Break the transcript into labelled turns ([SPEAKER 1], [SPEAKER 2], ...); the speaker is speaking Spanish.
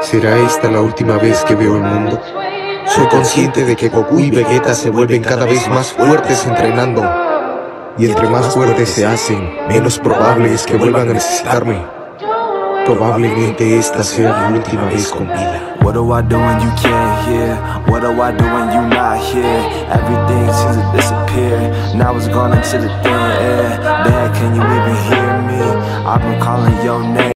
[SPEAKER 1] ¿Será esta la última vez que veo el mundo? Soy consciente de que Goku y Vegeta se vuelven cada vez más fuertes entrenando. Y entre más fuertes se hacen, menos probable es que vuelvan a necesitarme. Probablemente esta sea mi última vez con vida.
[SPEAKER 2] What do I do when you can't hear? What do I do when you not here? Everything seems to disappear. Now it's gone into the thin air. Dad, can you even hear me? I've been calling your name.